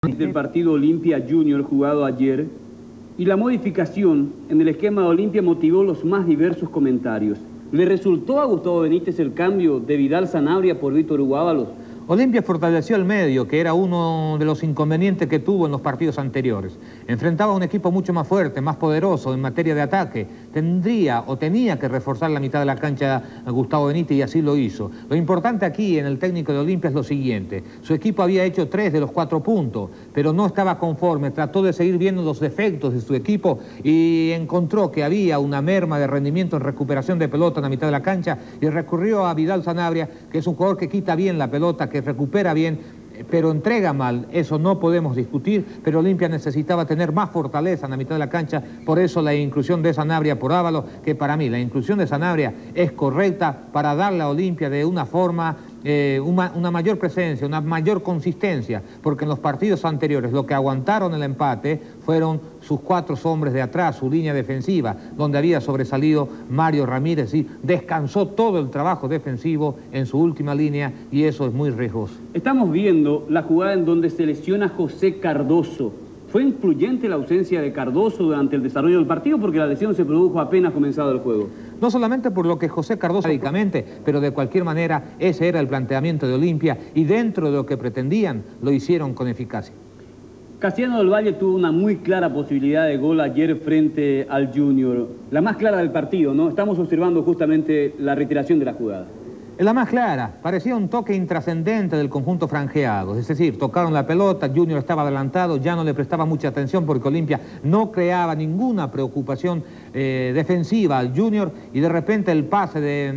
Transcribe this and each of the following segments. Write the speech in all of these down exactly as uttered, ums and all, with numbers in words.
Del partido Olimpia Junior jugado ayer, y la modificación en el esquema de Olimpia motivó los más diversos comentarios. ¿Le resultó a Gustavo Benítez el cambio de Vidal Sanabria por Víctor Hugo Ábalos? Olimpia fortaleció el medio, que era uno de los inconvenientes que tuvo en los partidos anteriores. Enfrentaba a un equipo mucho más fuerte, más poderoso en materia de ataque. Tendría o tenía que reforzar la mitad de la cancha a Gustavo Benítez y así lo hizo. Lo importante aquí en el técnico de Olimpia es lo siguiente. Su equipo había hecho tres de los cuatro puntos, pero no estaba conforme. Trató de seguir viendo los defectos de su equipo y encontró que había una merma de rendimiento en recuperación de pelota en la mitad de la cancha y recurrió a Vidal Sanabria, que es un jugador que quita bien la pelota, que recupera bien, pero entrega mal. Eso no podemos discutir, pero Olimpia necesitaba tener más fortaleza en la mitad de la cancha, por eso la inclusión de Sanabria por Ábalos, que para mí la inclusión de Sanabria es correcta para darle a Olimpia de una forma, eh, una, una mayor presencia, una mayor consistencia, porque en los partidos anteriores lo que aguantaron el empate fueron sus cuatro hombres de atrás, su línea defensiva, donde había sobresalido Mario Ramírez y descansó todo el trabajo defensivo en su última línea y eso es muy riesgoso. Estamos viendo la jugada en donde se lesiona José Cardoso. ¿Fue influyente la ausencia de Cardoso durante el desarrollo del partido? Porque la lesión se produjo apenas comenzado el juego. No solamente por lo que José Cardoso médicamente, pero de cualquier manera ese era el planteamiento de Olimpia y dentro de lo que pretendían lo hicieron con eficacia. Cassiano del Valle tuvo una muy clara posibilidad de gol ayer frente al Junior. La más clara del partido, ¿no? Estamos observando justamente la reiteración de la jugada. Es la más clara, parecía un toque intrascendente del conjunto franjeado, es decir, tocaron la pelota, Junior estaba adelantado, ya no le prestaba mucha atención porque Olimpia no creaba ninguna preocupación eh, defensiva al Junior y de repente el pase de,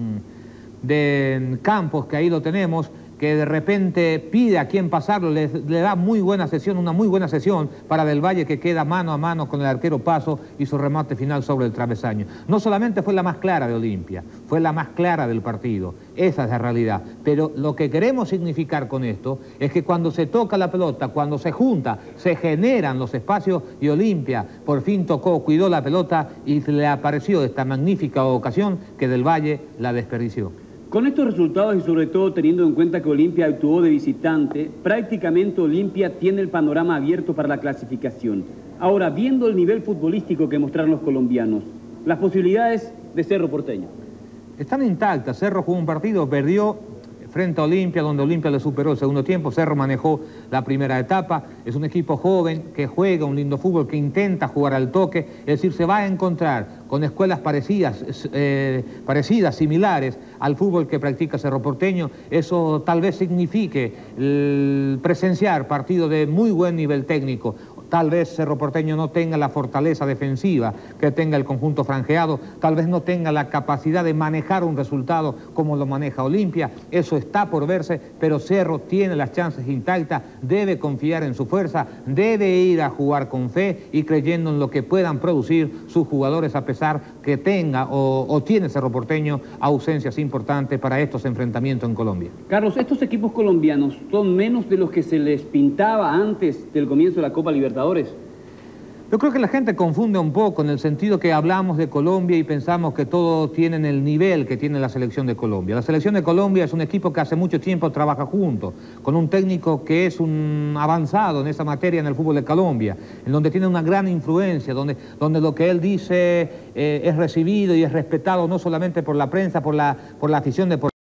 de Campos, que ahí lo tenemos, que de repente pide a quien pasarlo, le, le da muy buena sesión, una muy buena sesión para Del Valle, que queda mano a mano con el arquero Paso y su remate final sobre el travesaño. No solamente fue la más clara de Olimpia, fue la más clara del partido, esa es la realidad, pero lo que queremos significar con esto es que cuando se toca la pelota, cuando se junta, se generan los espacios y Olimpia por fin tocó, cuidó la pelota y le apareció esta magnífica ocasión que Del Valle la desperdició. Con estos resultados y sobre todo teniendo en cuenta que Olimpia actuó de visitante, prácticamente Olimpia tiene el panorama abierto para la clasificación. Ahora, viendo el nivel futbolístico que mostraron los colombianos, las posibilidades de Cerro Porteño. Están intactas. Cerro jugó un partido, perdió frente a Olimpia, donde Olimpia le superó el segundo tiempo. Cerro manejó la primera etapa. Es un equipo joven que juega un lindo fútbol, que intenta jugar al toque. Es decir, se va a encontrar con escuelas parecidas, eh, parecidas, similares al fútbol que practica Cerro Porteño. Eso tal vez signifique el presenciar partidos de muy buen nivel técnico. Tal vez Cerro Porteño no tenga la fortaleza defensiva que tenga el conjunto franjeado, tal vez no tenga la capacidad de manejar un resultado como lo maneja Olimpia, eso está por verse, pero Cerro tiene las chances intactas, debe confiar en su fuerza, debe ir a jugar con fe y creyendo en lo que puedan producir sus jugadores a pesar que tenga o, o tiene Cerro Porteño ausencias importantes para estos enfrentamientos en Colombia. Carlos, estos equipos colombianos son menos de los que se les pintaba antes del comienzo de la Copa Libertadores. Yo creo que la gente confunde un poco en el sentido que hablamos de Colombia y pensamos que todos tienen el nivel que tiene la selección de Colombia. La selección de Colombia es un equipo que hace mucho tiempo trabaja junto, con un técnico que es un avanzado en esa materia en el fútbol de Colombia, en donde tiene una gran influencia, donde, donde lo que él dice eh, es recibido y es respetado no solamente por la prensa, por la, por la afición deportiva.